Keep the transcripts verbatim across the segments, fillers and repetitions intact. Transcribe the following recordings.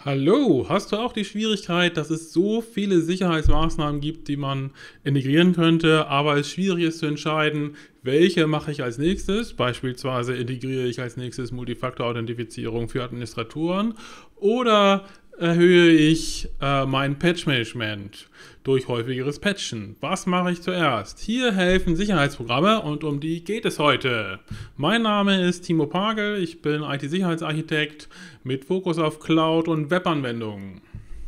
Hallo, hast du auch die Schwierigkeit, dass es so viele Sicherheitsmaßnahmen gibt, die man integrieren könnte, aber es schwierig ist zu entscheiden, welche mache ich als nächstes? Beispielsweise integriere ich als nächstes Multifaktor-Authentifizierung für Administratoren oder erhöhe ich äh, mein Patch-Management durch häufigeres Patchen. Was mache ich zuerst? Hier helfen Sicherheitsprogramme und um die geht es heute. Mein Name ist Timo Pagel, ich bin I T-Sicherheitsarchitekt mit Fokus auf Cloud- und Webanwendungen.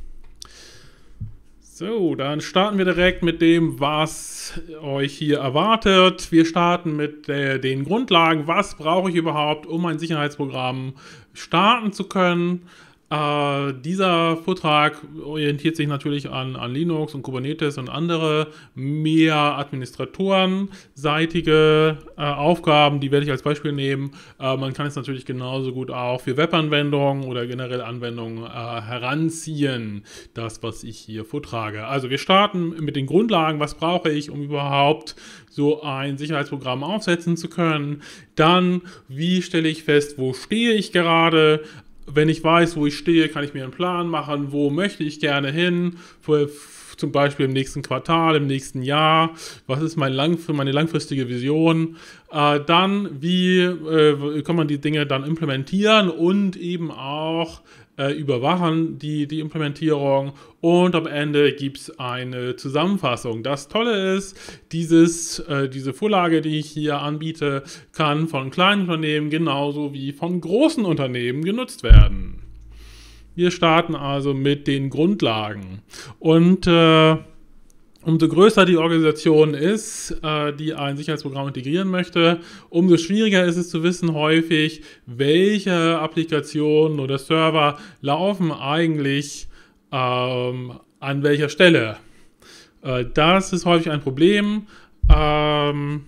So, dann starten wir direkt mit dem, was euch hier erwartet. Wir starten mit äh, den Grundlagen. Was brauche ich überhaupt, um ein Sicherheitsprogramm starten zu können? Äh, dieser Vortrag orientiert sich natürlich an, an Linux und Kubernetes und andere mehr administratorenseitige äh, Aufgaben, die werde ich als Beispiel nehmen. Äh, man kann es natürlich genauso gut auch für Webanwendungen oder generell Anwendungen äh, heranziehen, das, was ich hier vortrage. Also wir starten mit den Grundlagen. Was brauche ich, um überhaupt so ein Sicherheitsprogramm aufsetzen zu können? Dann, wie stelle ich fest, wo stehe ich gerade? Wenn ich weiß, wo ich stehe, kann ich mir einen Plan machen, wo möchte ich gerne hin, für, zum Beispiel im nächsten Quartal, im nächsten Jahr, was ist mein lang, meine langfristige Vision, äh, dann wie äh, kann man die Dinge dann implementieren und eben auch äh, überwachen, die, die Implementierung, und am Ende gibt es eine Zusammenfassung. Das Tolle ist, dieses, äh, diese Vorlage, die ich hier anbiete, kann von kleinen Unternehmen genauso wie von großen Unternehmen genutzt werden. Wir starten also mit den Grundlagen. Und äh, umso größer die Organisation ist, äh, die ein Sicherheitsprogramm integrieren möchte, umso schwieriger ist es zu wissen häufig, welche Applikationen oder Server laufen eigentlich ähm, an welcher Stelle. Äh, das ist häufig ein Problem. Ähm,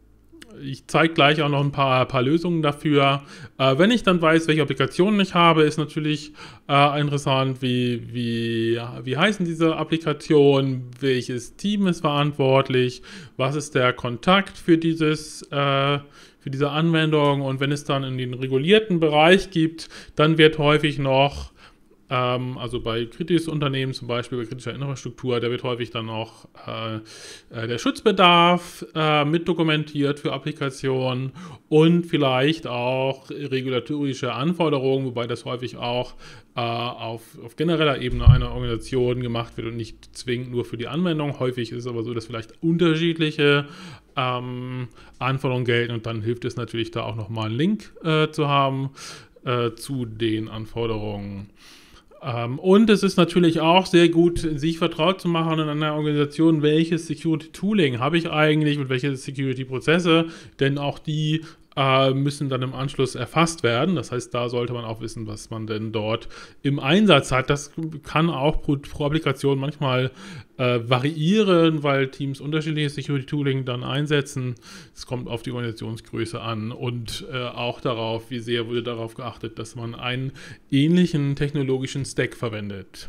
Ich zeige gleich auch noch ein paar, paar Lösungen dafür. Äh, wenn ich dann weiß, welche Applikationen ich habe, ist natürlich äh, interessant, wie, wie, wie heißen diese Applikationen, welches Team ist verantwortlich, was ist der Kontakt für, dieses, äh, für diese Anwendung, und wenn es dann in den regulierten Bereich gibt, dann wird häufig noch also bei kritischen Unternehmen, zum Beispiel bei kritischer Infrastruktur, da wird häufig dann auch äh, der Schutzbedarf äh, mit dokumentiert für Applikationen und vielleicht auch regulatorische Anforderungen, wobei das häufig auch äh, auf, auf genereller Ebene einer Organisation gemacht wird und nicht zwingend nur für die Anwendung. Häufig ist es aber so, dass vielleicht unterschiedliche ähm, Anforderungen gelten, und dann hilft es natürlich, da auch nochmal einen Link äh, zu haben äh, zu den Anforderungen. Um, und es ist natürlich auch sehr gut, sich vertraut zu machen in einer Organisation, welches Security-Tooling habe ich eigentlich und welche Security-Prozesse, denn auch die äh, müssen dann im Anschluss erfasst werden. Das heißt, da sollte man auch wissen, was man denn dort im Einsatz hat. Das kann auch pro, pro Applikation manchmal äh, variieren, weil Teams unterschiedliches Security-Tooling dann einsetzen. Es kommt auf die Organisationsgröße an und äh, auch darauf, wie sehr wurde darauf geachtet, dass man einen ähnlichen technologischen Stack verwendet.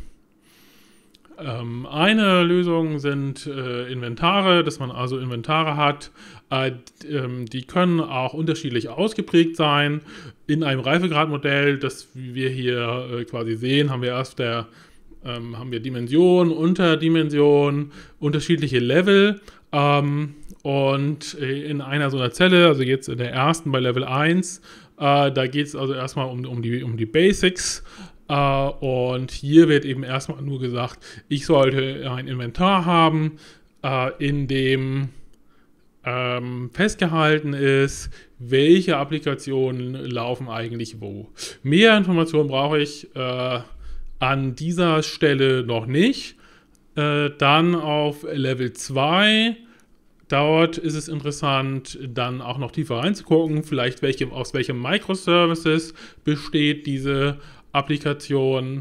Ähm, eine Lösung sind äh, Inventare, dass man also Inventare hat. Äh, ähm, die können auch unterschiedlich ausgeprägt sein. In einem Reifegradmodell, das wir hier äh, quasi sehen, haben wir erst der, ähm, haben wir Dimension, Unterdimension, unterschiedliche Level. Ähm, und in einer so einer Zelle, also jetzt in der ersten bei Level eins, äh, da geht es also erstmal um, um, die, um die Basics. Uh, und hier wird eben erstmal nur gesagt, ich sollte ein Inventar haben, uh, in dem ähm, festgehalten ist, welche Applikationen laufen eigentlich wo. Mehr Informationen brauche ich äh, an dieser Stelle noch nicht. Äh, dann auf Level zwei, dort ist es interessant, dann auch noch tiefer reinzugucken, vielleicht welche, aus welchen Microservices besteht diese Applikation.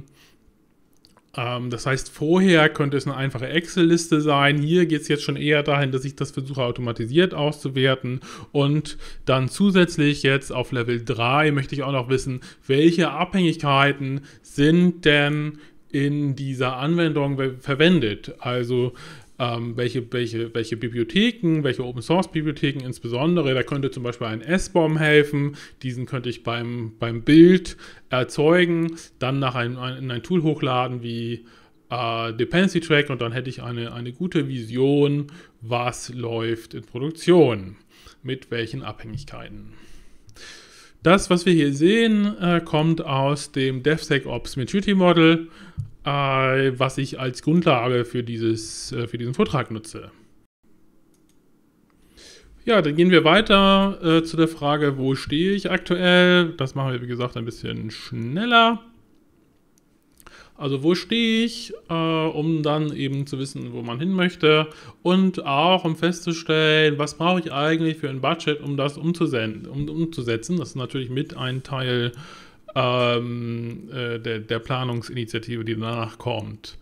Ähm, das heißt, vorher könnte es eine einfache Excel-Liste sein. Hier geht es jetzt schon eher dahin, dass ich das versuche automatisiert auszuwerten. Und dann zusätzlich jetzt auf Level drei möchte ich auch noch wissen, welche Abhängigkeiten sind denn in dieser Anwendung verwendet. Also ähm, welche, welche, welche Bibliotheken, welche Open-Source-Bibliotheken insbesondere. Da könnte zum Beispiel ein S B O M helfen. Diesen könnte ich beim, beim Bild erzeugen, dann nach ein, ein, in ein Tool hochladen wie äh, Dependency Track und dann hätte ich eine, eine gute Vision, was läuft in Produktion, mit welchen Abhängigkeiten. Das, was wir hier sehen, äh, kommt aus dem DevSecOps Maturity Model, äh, was ich als Grundlage für, dieses, äh, für diesen Vortrag nutze. Ja, dann gehen wir weiter äh, zu der Frage, wo stehe ich aktuell? Das machen wir, wie gesagt, ein bisschen schneller. Also wo stehe ich, äh, um dann eben zu wissen, wo man hin möchte und auch um festzustellen, was brauche ich eigentlich für ein Budget, um das umzusetzen. Um, umzusetzen. Das ist natürlich mit ein Teil ähm, äh, der, der Planungsinitiative, die danach kommt.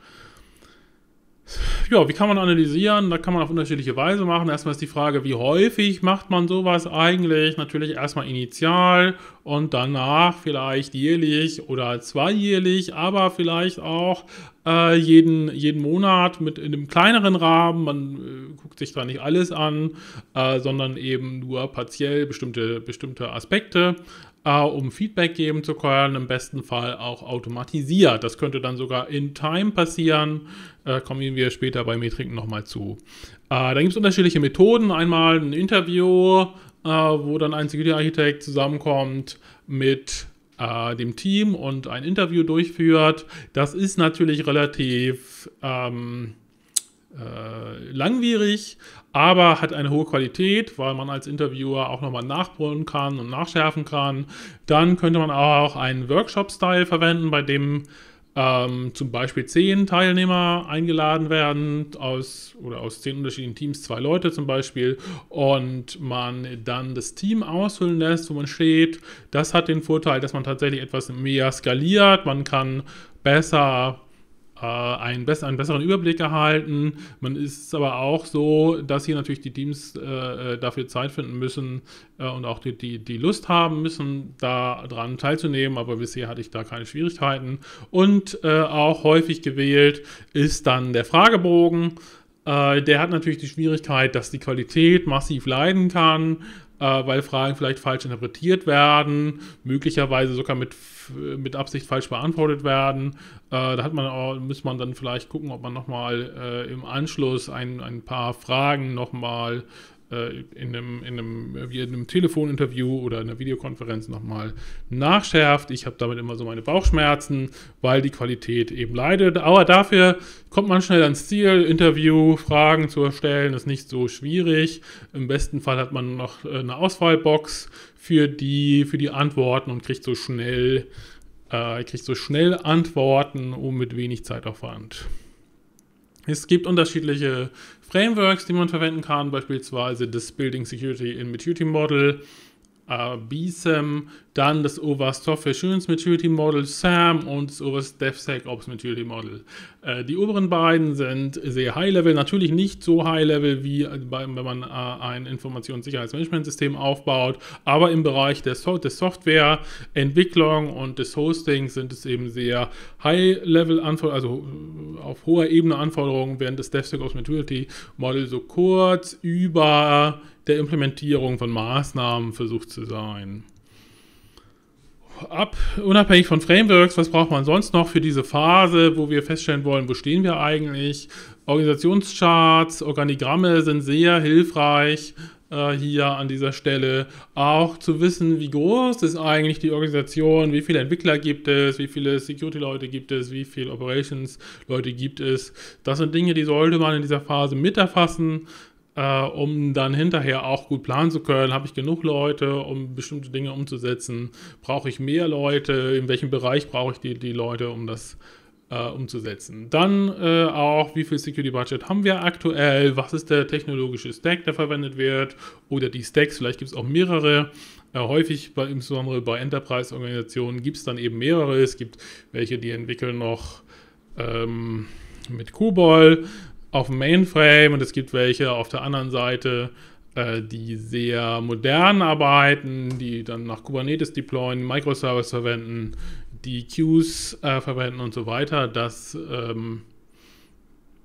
Ja, wie kann man analysieren? Da kann man auf unterschiedliche Weise machen. Erstmal ist die Frage, wie häufig macht man sowas eigentlich? Natürlich erstmal initial und danach vielleicht jährlich oder zweijährlich, aber vielleicht auch äh, jeden, jeden Monat mit in einem kleineren Rahmen. Man äh, guckt sich da nicht alles an, äh, sondern eben nur partiell bestimmte, bestimmte Aspekte. Uh, um Feedback geben zu können, im besten Fall auch automatisiert. Das könnte dann sogar in Time passieren, uh, kommen wir später bei Metriken nochmal zu. Uh, da gibt es unterschiedliche Methoden. Einmal ein Interview, uh, wo dann ein Security-Architekt zusammenkommt mit uh, dem Team und ein Interview durchführt. Das ist natürlich relativ ähm, äh, langwierig, aber hat eine hohe Qualität, weil man als Interviewer auch nochmal nachbrüllen kann und nachschärfen kann. Dann könnte man auch einen Workshop-Style verwenden, bei dem ähm, zum Beispiel zehn Teilnehmer eingeladen werden, aus, oder aus zehn unterschiedlichen Teams, zwei Leute zum Beispiel, und man dann das Team ausfüllen lässt, wo man steht. Das hat den Vorteil, dass man tatsächlich etwas mehr skaliert, man kann besser Einen, bess- einen besseren Überblick erhalten. Man ist aber auch so, dass hier natürlich die Teams äh, dafür Zeit finden müssen äh, und auch die, die, die Lust haben müssen, daran teilzunehmen, aber bisher hatte ich da keine Schwierigkeiten. Und äh, auch häufig gewählt ist dann der Fragebogen. Äh, der hat natürlich die Schwierigkeit, dass die Qualität massiv leiden kann, äh, weil Fragen vielleicht falsch interpretiert werden, möglicherweise sogar mit, mit Absicht falsch beantwortet werden. Äh, da hat man auch, muss man dann vielleicht gucken, ob man nochmal äh, im Anschluss ein, ein paar Fragen nochmal äh, in einem, in einem, wie in einem Telefoninterview oder in einer Videokonferenz nochmal nachschärft. Ich habe damit immer so meine Bauchschmerzen, weil die Qualität eben leidet. Aber dafür kommt man schnell ans Ziel. Interview, Fragen zu erstellen, ist nicht so schwierig. Im besten Fall hat man noch eine Auswahlbox für die, für die Antworten und kriegt so schnell, äh, kriegt so schnell Antworten, um mit wenig Zeitaufwand. Es gibt unterschiedliche Frameworks, die man verwenden kann, beispielsweise das Building Security in Maturity Model, äh, B S A M, dann das O W A S Software Assurance Maturity Model, S A M und das O W A S DevSecOps Maturity Model. Äh, die oberen beiden sind sehr High-Level, natürlich nicht so High-Level, wie bei, wenn man äh, ein Informationssicherheitsmanagementsystem aufbaut, aber im Bereich der, so der Softwareentwicklung und des Hostings sind es eben sehr High-Level-Anforderungen, also auf hoher Ebene Anforderungen, während das DevSecOps Maturity Model so kurz über der Implementierung von Maßnahmen versucht zu sein. Ab, unabhängig von Frameworks, was braucht man sonst noch für diese Phase, wo wir feststellen wollen, wo stehen wir eigentlich? Organisationscharts, Organigramme sind sehr hilfreich äh, hier an dieser Stelle. Auch zu wissen, wie groß ist eigentlich die Organisation, wie viele Entwickler gibt es, wie viele Security-Leute gibt es, wie viele Operations-Leute gibt es. Das sind Dinge, die sollte man in dieser Phase mit erfassen, Uh, um dann hinterher auch gut planen zu können. Habe ich genug Leute, um bestimmte Dinge umzusetzen? Brauche ich mehr Leute? In welchem Bereich brauche ich die, die Leute, um das uh, umzusetzen? Dann uh, auch, wie viel Security Budget haben wir aktuell? Was ist der technologische Stack, der verwendet wird? Oder die Stacks, vielleicht gibt es auch mehrere. Uh, häufig, bei, insbesondere bei Enterprise-Organisationen, gibt es dann eben mehrere. Es gibt welche, die entwickeln noch ähm, mit COBOL auf dem Mainframe und es gibt welche auf der anderen Seite, äh, die sehr modern arbeiten, die dann nach Kubernetes deployen, Microservice verwenden, die Queues äh, verwenden und so weiter. Das ähm,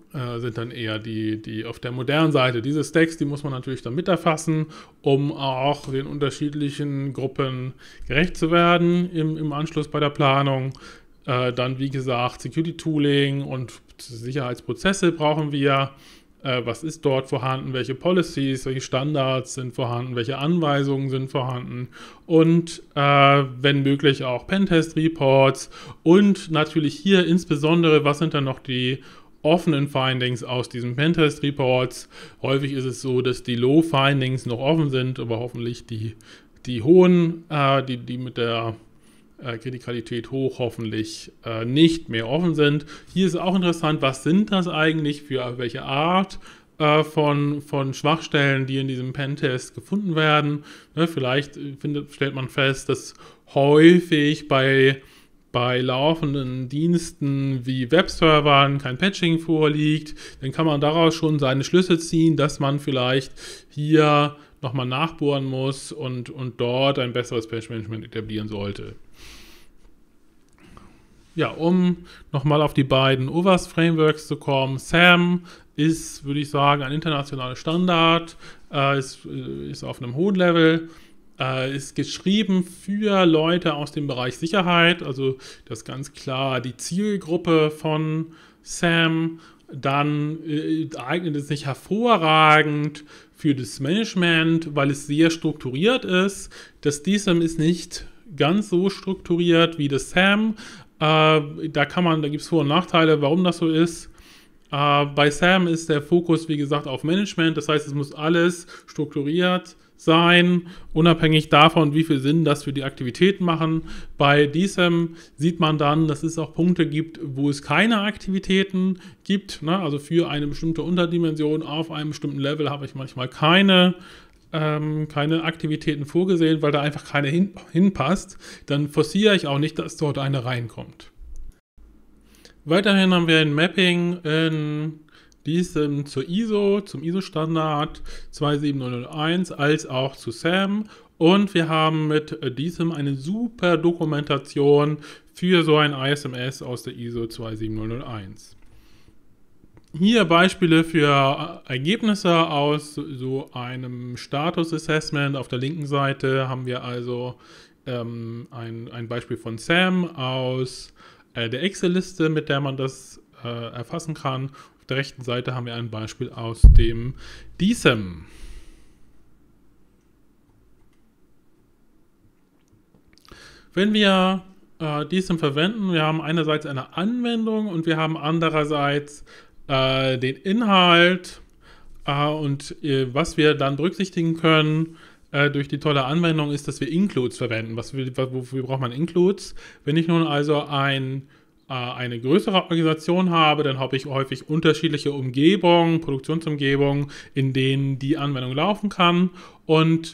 äh, sind dann eher die, die auf der modernen Seite. Diese Stacks, die muss man natürlich dann mit erfassen, um auch den unterschiedlichen Gruppen gerecht zu werden im, im Anschluss bei der Planung. Äh, dann, wie gesagt, Security Tooling und Sicherheitsprozesse brauchen wir. Äh, was ist dort vorhanden? Welche Policies, welche Standards sind vorhanden? Welche Anweisungen sind vorhanden? Und äh, wenn möglich auch Pentest-Reports. Und natürlich hier insbesondere, was sind dann noch die offenen Findings aus diesen Pentest-Reports? Häufig ist es so, dass die Low-Findings noch offen sind, aber hoffentlich die, die hohen, äh, die, die mit der Äh, Kritikalität hoch hoffentlich äh, nicht mehr offen sind. Hier ist auch interessant, was sind das eigentlich für welche Art äh, von, von Schwachstellen, die in diesem Pentest gefunden werden. Ne, vielleicht findet, stellt man fest, dass häufig bei, bei laufenden Diensten wie Webservern kein Patching vorliegt. Dann kann man daraus schon seine Schlüsse ziehen, dass man vielleicht hier nochmal nachbohren muss und, und dort ein besseres Patch-Management etablieren sollte. Ja, um nochmal auf die beiden O W A S-Frameworks zu kommen. SAM ist, würde ich sagen, ein internationaler Standard, äh, ist, ist auf einem hohen Level, äh, ist geschrieben für Leute aus dem Bereich Sicherheit, also das ist ganz klar die Zielgruppe von SAM. Dann äh, eignet es sich hervorragend für das Management, weil es sehr strukturiert ist. Das D SAM ist nicht ganz so strukturiert wie das SAM. Äh, da kann man, da gibt es Vor- und Nachteile, warum das so ist. Äh, bei SAM ist der Fokus, wie gesagt, auf Management. Das heißt, es muss alles strukturiert sein, unabhängig davon, wie viel Sinn das für die Aktivitäten machen. Bei D SAM sieht man dann, dass es auch Punkte gibt, wo es keine Aktivitäten gibt. Ne? Also für eine bestimmte Unterdimension auf einem bestimmten Level habe ich manchmal keine Ähm, keine Aktivitäten vorgesehen, weil da einfach keine hin, hinpasst, dann forciere ich auch nicht, dass dort eine reinkommt. Weiterhin haben wir ein Mapping in diesem zur I S O, zum I S O-Standard zwei sieben null null eins, als auch zu SAM. Und wir haben mit diesem eine super Dokumentation für so ein I S M S aus der I S O zwei sieben null null eins. Hier Beispiele für Ergebnisse aus so einem Status-Assessment. Auf der linken Seite haben wir also ähm, ein, ein Beispiel von SAM aus äh, der Excel-Liste, mit der man das äh, erfassen kann. Auf der rechten Seite haben wir ein Beispiel aus dem D SAM. Wenn wir äh, D SAM verwenden, wir haben einerseits eine Anwendung und wir haben andererseits den Inhalt äh, und äh, was wir dann berücksichtigen können äh, durch die tolle Anwendung ist, dass wir Includes verwenden. Was wir, wofür braucht man Includes? Wenn ich nun also ein, äh, eine größere Organisation habe, dann habe ich häufig unterschiedliche Umgebungen, Produktionsumgebungen, in denen die Anwendung laufen kann. Und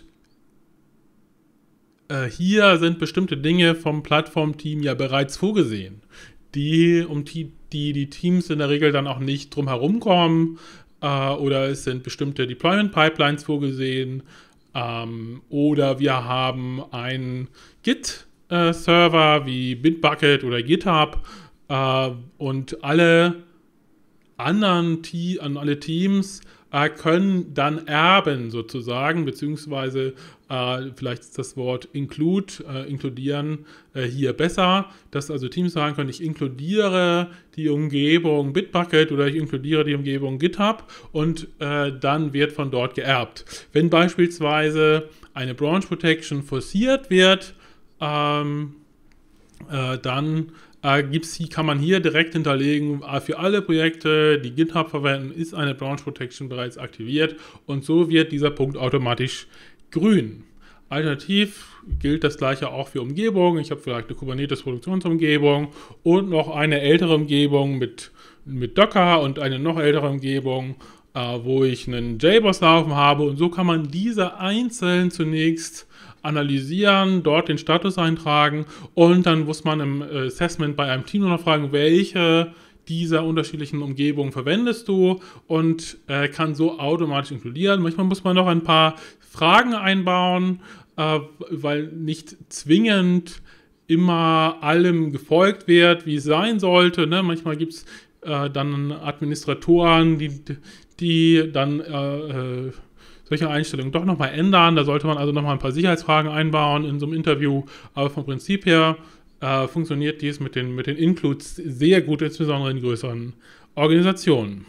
äh, hier sind bestimmte Dinge vom Plattformteam ja bereits vorgesehen, die um die die die Teams in der Regel dann auch nicht drum herum kommen äh, oder es sind bestimmte Deployment-Pipelines vorgesehen ähm, oder wir haben einen Git-Server äh, wie Bitbucket oder GitHub äh, und alle anderen Te- an alle Teams äh, können dann erben sozusagen, beziehungsweise äh, vielleicht ist das Wort include, äh, inkludieren äh, hier besser, dass also Teams sagen können, ich inkludiere die Umgebung Bitbucket oder ich inkludiere die Umgebung GitHub und äh, dann wird von dort geerbt. Wenn beispielsweise eine Branch Protection forciert wird, ähm, äh, dann äh, gibt's, kann man hier direkt hinterlegen, äh, für alle Projekte, die GitHub verwenden, ist eine Branch Protection bereits aktiviert und so wird dieser Punkt automatisch grün. Alternativ gilt das gleiche auch für Umgebungen. Ich habe vielleicht eine Kubernetes-Produktionsumgebung und noch eine ältere Umgebung mit, mit Docker und eine noch ältere Umgebung, äh, wo ich einen J BOSS laufen habe und so kann man diese einzeln zunächst analysieren, dort den Status eintragen und dann muss man im Assessment bei einem Team nur noch fragen, welche dieser unterschiedlichen Umgebungen verwendest du und äh, kann so automatisch inkludieren. Manchmal muss man noch ein paar Fragen einbauen, äh, weil nicht zwingend immer allem gefolgt wird, wie es sein sollte. Ne? Manchmal gibt es äh, dann Administratoren, die, die dann äh, äh, solche Einstellungen doch nochmal ändern. Da sollte man also nochmal ein paar Sicherheitsfragen einbauen in so einem Interview. Aber vom Prinzip her äh, funktioniert dies mit den, mit den Includes sehr gut, insbesondere in größeren Organisationen.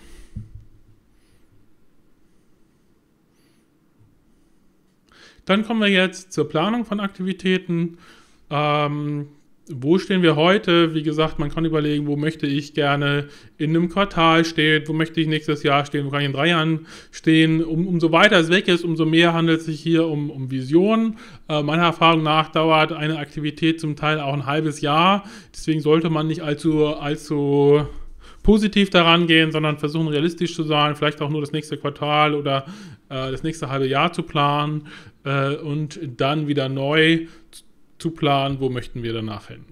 Dann kommen wir jetzt zur Planung von Aktivitäten. Ähm, wo stehen wir heute? Wie gesagt, man kann überlegen, wo möchte ich gerne in einem Quartal stehen, wo möchte ich nächstes Jahr stehen, wo kann ich in drei Jahren stehen. Um, umso weiter es weg ist, umso mehr handelt es sich hier um, um Visionen. Äh, meiner Erfahrung nach dauert eine Aktivität zum Teil auch ein halbes Jahr. Deswegen sollte man nicht allzu, allzu positiv daran gehen, sondern versuchen realistisch zu sein, vielleicht auch nur das nächste Quartal oder äh, das nächste halbe Jahr zu planen äh, und dann wieder neu zu planen, wo möchten wir danach hin.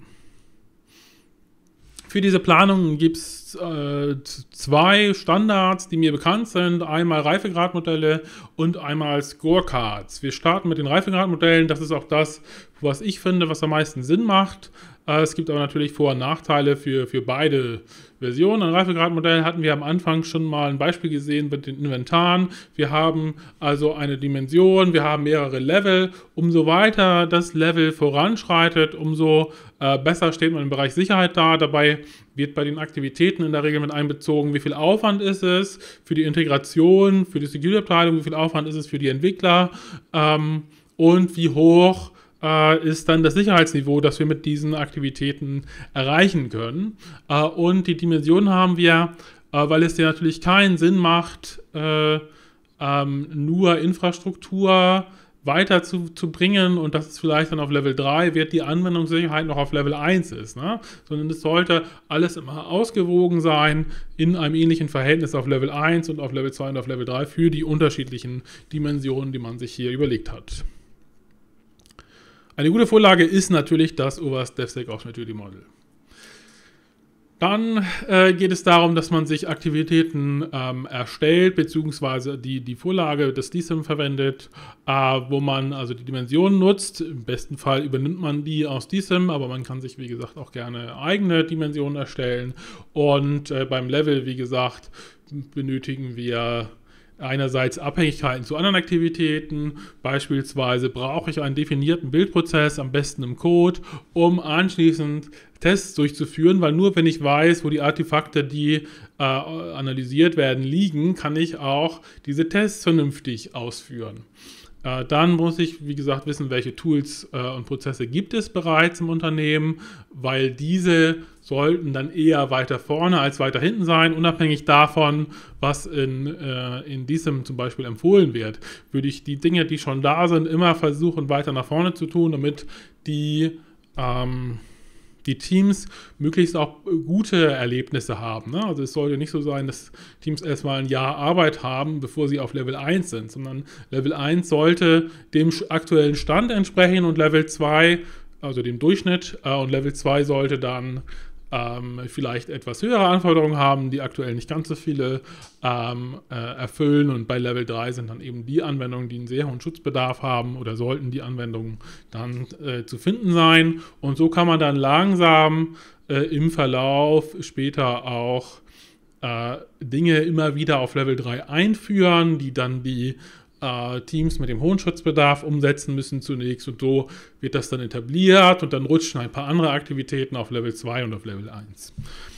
Für diese Planung gibt es äh, zwei Standards, die mir bekannt sind. Einmal Reifegradmodelle und einmal Scorecards. Wir starten mit den Reifegradmodellen. Das ist auch das, was ich finde, was am meisten Sinn macht. Äh, es gibt aber natürlich Vor- und Nachteile für, für beide Versionen. Ein Reifegradmodell hatten wir am Anfang schon mal ein Beispiel gesehen mit den Inventaren. Wir haben also eine Dimension, wir haben mehrere Level. Umso weiter das Level voranschreitet, umso äh, besser steht man im Bereich Sicherheit da. Dabei wird bei den Aktivitäten in der Regel mit einbezogen, wie viel Aufwand ist es für die Integration, für die Security-Abteilung, wie viel Aufwand ist es für die Entwickler ähm, und wie hoch äh, ist dann das Sicherheitsniveau, das wir mit diesen Aktivitäten erreichen können. Äh, und die Dimensionen haben wir, äh, weil es ja natürlich keinen Sinn macht, äh, ähm, nur Infrastruktur weiter zu, zu bringen und das ist vielleicht dann auf Level drei, wird die Anwendungssicherheit noch auf Level eins ist, ne? Sondern es sollte alles immer ausgewogen sein in einem ähnlichen Verhältnis auf Level eins und auf Level zwei und auf Level drei für die unterschiedlichen Dimensionen, die man sich hier überlegt hat. Eine gute Vorlage ist natürlich das O W A S DevSecOps Maturity Model. Dann äh, geht es darum, dass man sich Aktivitäten ähm, erstellt, beziehungsweise die, die Vorlage des D SIM verwendet, äh, wo man also die Dimensionen nutzt. Im besten Fall übernimmt man die aus D SIM, aber man kann sich, wie gesagt, auch gerne eigene Dimensionen erstellen. Und äh, beim Level, wie gesagt, benötigen wir einerseits Abhängigkeiten zu anderen Aktivitäten, beispielsweise brauche ich einen definierten Bildprozess, am besten im Code, um anschließend Tests durchzuführen, weil nur wenn ich weiß, wo die Artefakte, die äh, analysiert werden, liegen, kann ich auch diese Tests vernünftig ausführen. Äh, dann muss ich, wie gesagt, wissen, welche Tools äh, und Prozesse gibt es bereits im Unternehmen, weil diese sollten dann eher weiter vorne als weiter hinten sein, unabhängig davon, was in, äh, in D SIM zum Beispiel empfohlen wird. Würde ich die Dinge, die schon da sind, immer versuchen, weiter nach vorne zu tun, damit die, ähm, die Teams möglichst auch gute Erlebnisse haben. Ne? Also es sollte nicht so sein, dass Teams erstmal ein Jahr Arbeit haben, bevor sie auf Level eins sind, sondern Level eins sollte dem aktuellen Stand entsprechen und Level zwei, also dem Durchschnitt, äh, und Level zwei sollte dann ähm, vielleicht etwas höhere Anforderungen haben, die aktuell nicht ganz so viele ähm, äh, erfüllen, und bei Level drei sind dann eben die Anwendungen, die einen sehr hohen Schutzbedarf haben, oder sollten die Anwendungen dann äh, zu finden sein, und so kann man dann langsam äh, im Verlauf später auch äh, Dinge immer wieder auf Level drei einführen, die dann die Teams mit dem hohen Schutzbedarf umsetzen müssen zunächst, und so wird das dann etabliert und dann rutschen ein paar andere Aktivitäten auf Level zwei und auf Level eins.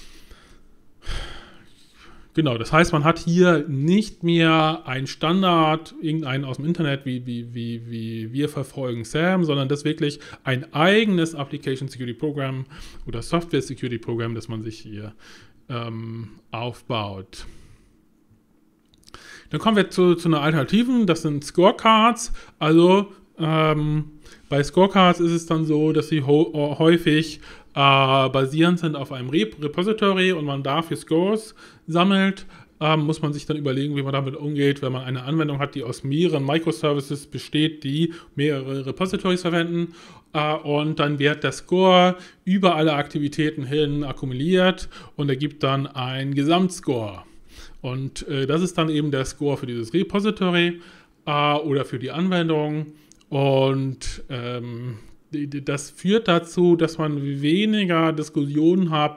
Genau, das heißt, man hat hier nicht mehr einen Standard, irgendeinen aus dem Internet, wie, wie, wie, wie wir verfolgen SAM, sondern das wirklich ein eigenes Application Security Program oder Software Security Program, das man sich hier ähm, aufbaut. Dann kommen wir zu, zu einer Alternativen, das sind Scorecards. Also ähm, bei Scorecards ist es dann so, dass sie häufig äh, basierend sind auf einem Rep Repository und man dafür Scores sammelt. Ähm, muss man sich dann überlegen, wie man damit umgeht, wenn man eine Anwendung hat, die aus mehreren Microservices besteht, die mehrere Repositories verwenden. Äh, und dann wird der Score über alle Aktivitäten hin akkumuliert und ergibt dann einen Gesamtscore. Und äh, das ist dann eben der Score für dieses Repository äh, oder für die Anwendung. Und ähm, die, die, das führt dazu, dass man weniger Diskussionen hat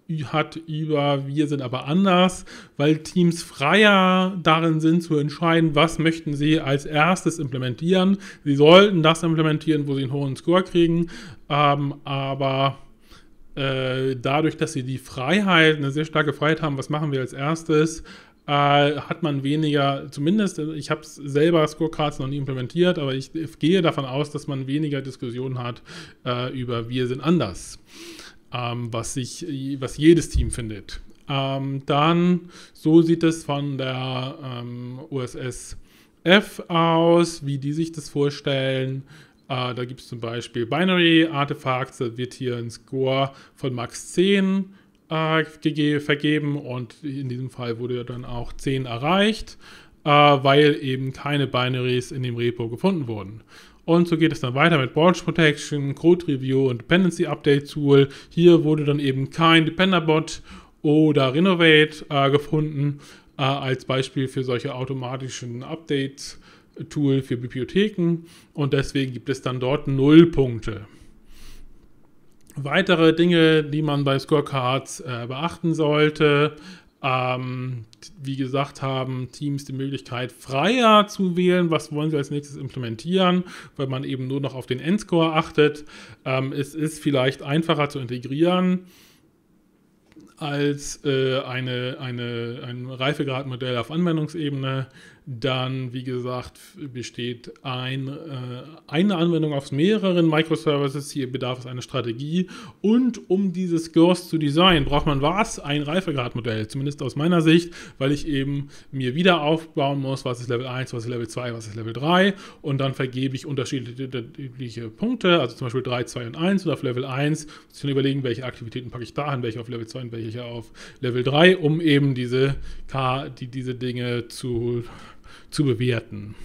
hat über wir sind aber anders, weil Teams freier darin sind zu entscheiden, was möchten sie als erstes implementieren. Sie sollten das implementieren, wo sie einen hohen Score kriegen, ähm, aber äh, dadurch, dass sie die Freiheit, eine sehr starke Freiheit haben, was machen wir als erstes, äh, hat man weniger, zumindest, ich habe selber Scorecards noch nie implementiert, aber ich gehe davon aus, dass man weniger Diskussionen hat äh, über wir sind anders. Ähm, was, sich, was jedes Team findet. Ähm, dann, so sieht es von der ähm, O S S F aus, wie die sich das vorstellen. Äh, da gibt es zum Beispiel Binary Artefacts, da wird hier ein Score von Max zehn äh, vergeben und in diesem Fall wurde dann auch zehn erreicht, äh, weil eben keine Binaries in dem Repo gefunden wurden. Und so geht es dann weiter mit Branch Protection, Code Review und Dependency Update Tool. Hier wurde dann eben kein Dependerbot oder Renovate äh, gefunden, äh, als Beispiel für solche automatischen Update-Tool für Bibliotheken. Und deswegen gibt es dann dort null Punkte. Weitere Dinge, die man bei Scorecards äh, beachten sollte. Ähm, wie gesagt, haben Teams die Möglichkeit, freier zu wählen, was wollen sie als nächstes implementieren, weil man eben nur noch auf den Endscore achtet. Ähm, es ist vielleicht einfacher zu integrieren als äh, eine, eine, ein Reifegradmodell auf Anwendungsebene. Dann, wie gesagt, besteht ein, äh, eine Anwendung aus mehreren Microservices. Hier bedarf es einer Strategie. Und um diese Scores zu designen, braucht man was? Ein Reifegradmodell. Zumindest aus meiner Sicht, weil ich eben mir wieder aufbauen muss, was ist Level eins, was ist Level zwei, was ist Level drei. Und dann vergebe ich unterschiedliche Punkte, also zum Beispiel drei, zwei und eins. Und auf Level eins muss ich dann überlegen, welche Aktivitäten packe ich da hin, welche auf Level zwei und welche auf Level drei, um eben diese, die, diese Dinge zu zu bewerten.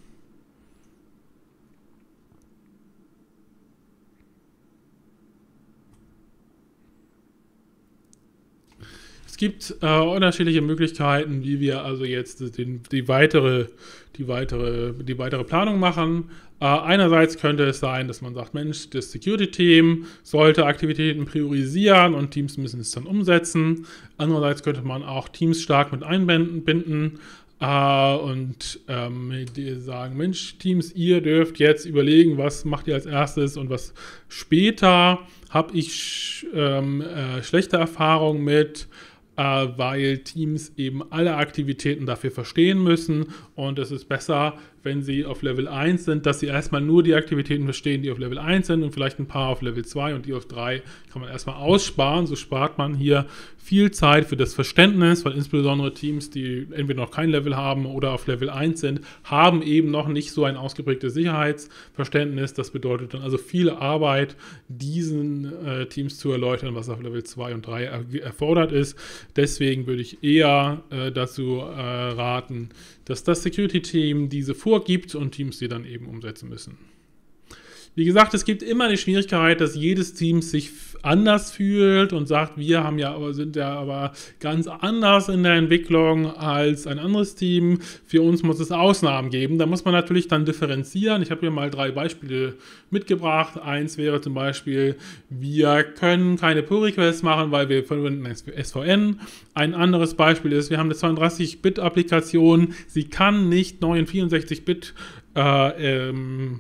Es gibt äh, unterschiedliche Möglichkeiten, wie wir also jetzt den, die, weitere, die, weitere, die weitere Planung machen. Äh, einerseits könnte es sein, dass man sagt, Mensch, das Security-Team sollte Aktivitäten priorisieren und Teams müssen es dann umsetzen. Andererseits könnte man auch Teams stark mit einbinden. Uh, und ähm, die sagen, Mensch, Teams, ihr dürft jetzt überlegen, was macht ihr als erstes und was später. Habe ich ähm, äh, schlechte Erfahrungen mit, äh, weil Teams eben alle Aktivitäten dafür verstehen müssen und es ist besser, wenn sie auf Level eins sind, dass sie erstmal nur die Aktivitäten verstehen, die auf Level eins sind und vielleicht ein paar auf Level zwei und die auf drei kann man erstmal aussparen. So spart man hier viel Zeit für das Verständnis, weil insbesondere Teams, die entweder noch kein Level haben oder auf Level eins sind, haben eben noch nicht so ein ausgeprägtes Sicherheitsverständnis. Das bedeutet dann also viel Arbeit, diesen äh, Teams zu erläutern, was auf Level zwei und drei er erfordert ist. Deswegen würde ich eher äh, dazu äh, raten, dass das Security-Team diese vorgibt und Teams die dann eben umsetzen müssen. Wie gesagt, es gibt immer die Schwierigkeit, dass jedes Team sich anders fühlt und sagt, wir haben ja aber, sind ja aber ganz anders in der Entwicklung als ein anderes Team. Für uns muss es Ausnahmen geben. Da muss man natürlich dann differenzieren. Ich habe hier mal drei Beispiele mitgebracht. Eins wäre zum Beispiel, wir können keine Pull-Requests machen, weil wir verwenden S V N. Ein anderes Beispiel ist, wir haben eine zweiunddreißig Bit Applikation. Sie kann nicht neunundvierundsechzig Bit äh, ähm,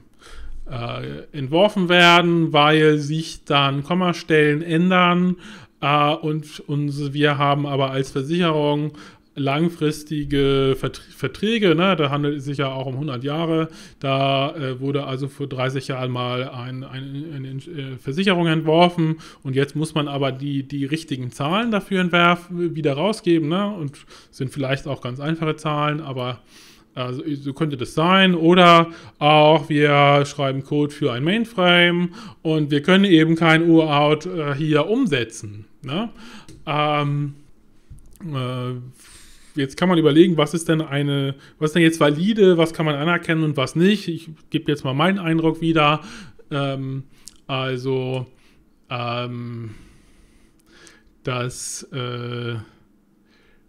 Äh, entworfen werden, weil sich dann Kommastellen ändern äh, und, und wir haben aber als Versicherung langfristige Vert Verträge, ne? Da handelt es sich ja auch um hundert Jahre, da äh, wurde also vor dreißig Jahren mal ein, ein, eine äh, Versicherung entworfen und jetzt muss man aber die, die richtigen Zahlen dafür entwerfen, wieder rausgeben, ne? Und sind vielleicht auch ganz einfache Zahlen, aber also, so könnte das sein. Oder auch, wir schreiben Code für ein Mainframe und wir können eben kein U A U T äh, hier umsetzen. Ne? Ähm, äh, jetzt kann man überlegen, was ist denn eine, was ist denn jetzt valide, was kann man anerkennen und was nicht. Ich gebe jetzt mal meinen Eindruck wieder. Ähm, also, ähm, dass äh,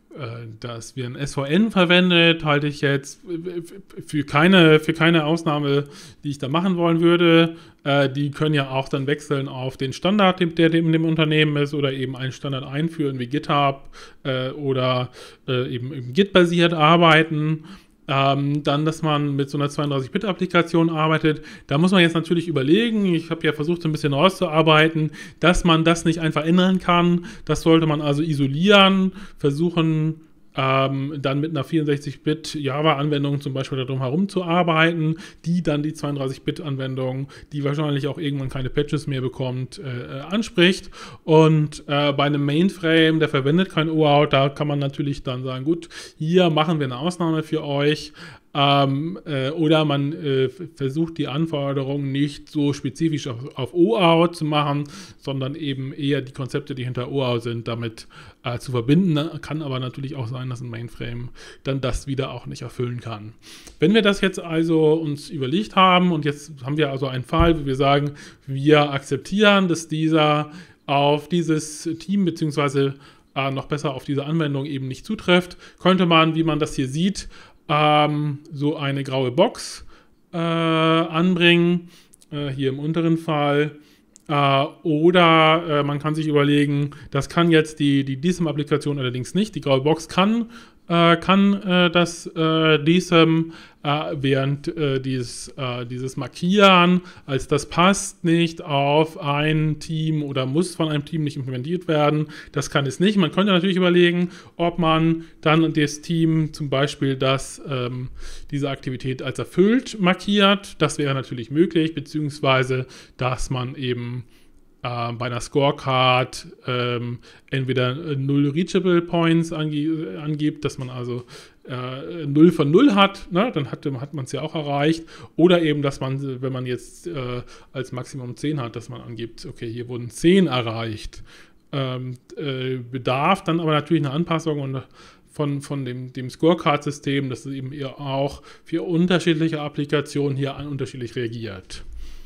dass wir ein S V N verwendet, halte ich jetzt für keine, für keine Ausnahme, die ich da machen wollen würde. Äh, die können ja auch dann wechseln auf den Standard, der in dem Unternehmen ist, oder eben einen Standard einführen wie GitHub äh, oder äh, eben, eben Git-basiert arbeiten. Ähm, dann, dass man mit so einer zweiunddreißig-Bit-Applikation arbeitet. Da muss man jetzt natürlich überlegen, ich habe ja versucht, so ein bisschen rauszuarbeiten, dass man das nicht einfach ändern kann. Das sollte man also isolieren, versuchen, ähm, dann mit einer vierundsechzig-Bit-Java-Anwendung zum Beispiel darum herum zu arbeiten, die dann die zweiunddreißig-Bit-Anwendung, die wahrscheinlich auch irgendwann keine Patches mehr bekommt, äh, anspricht. Und äh, bei einem Mainframe, der verwendet kein O Auth, da kann man natürlich dann sagen, gut, hier machen wir eine Ausnahme für euch. Ähm, äh, oder man äh, versucht die Anforderungen nicht so spezifisch auf, auf O Auth zu machen, sondern eben eher die Konzepte, die hinter O Auth sind, damit äh, zu verbinden. Kann aber natürlich auch sein, dass ein Mainframe dann das wieder auch nicht erfüllen kann. Wenn wir das jetzt also uns überlegt haben und jetzt haben wir also einen Fall, wo wir sagen, wir akzeptieren, dass dieser auf dieses Team beziehungsweise äh, noch besser auf diese Anwendung eben nicht zutrifft, könnte man, wie man das hier sieht, Ähm, so eine graue Box äh, anbringen, äh, hier im unteren Fall. Äh, oder äh, man kann sich überlegen, das kann jetzt die, die D S I M-Applikation allerdings nicht. Die graue Box kann, äh, kann äh, das äh, D S I M, äh, während äh, dieses, äh, dieses Markieren als das passt nicht auf ein Team oder muss von einem Team nicht implementiert werden. Das kann es nicht. Man könnte natürlich überlegen, ob man dann das Team zum Beispiel das, ähm, diese Aktivität als erfüllt markiert. Das wäre natürlich möglich, beziehungsweise dass man eben äh, bei einer Scorecard ähm, entweder null Reachable Points ange angibt, dass man also äh, null von null hat, ne? Dann hat, hat man es ja auch erreicht. Oder eben, dass man, wenn man jetzt äh, als Maximum zehn hat, dass man angibt, okay, hier wurden zehn erreicht. Ähm, äh, bedarf dann aber natürlich eine Anpassung und von, von dem, dem Scorecard-System, das eben eher auch für unterschiedliche Applikationen hier an unterschiedlich reagiert.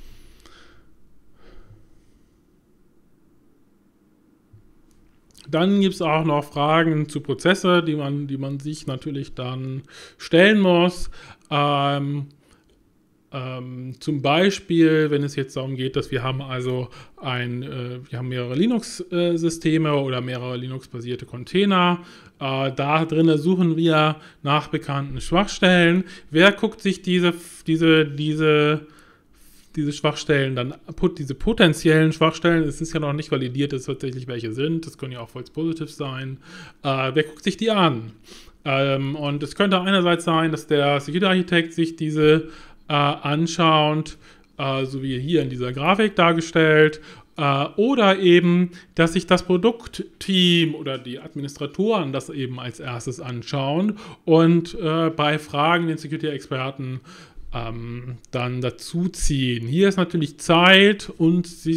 Dann gibt es auch noch Fragen zu Prozesse, die man, die man sich natürlich dann stellen muss. Ähm, ähm, zum Beispiel, wenn es jetzt darum geht, dass wir haben also ein, äh, wir haben mehrere Linux-Systeme oder mehrere Linux-basierte Container. Äh, da drinnen suchen wir nach bekannten Schwachstellen. Wer guckt sich diese, diese, diese diese Schwachstellen, dann diese potenziellen Schwachstellen, es ist ja noch nicht validiert, dass tatsächlich welche sind, das können ja auch false positives sein, äh, wer guckt sich die an? Ähm, und es könnte einerseits sein, dass der Security-Architekt sich diese äh, anschaut, äh, so wie hier in dieser Grafik dargestellt, äh, oder eben, dass sich das Produktteam oder die Administratoren das eben als erstes anschauen und äh, bei Fragen den Security-Experten Ähm, dann dazu ziehen. Hier ist natürlich Zeit und die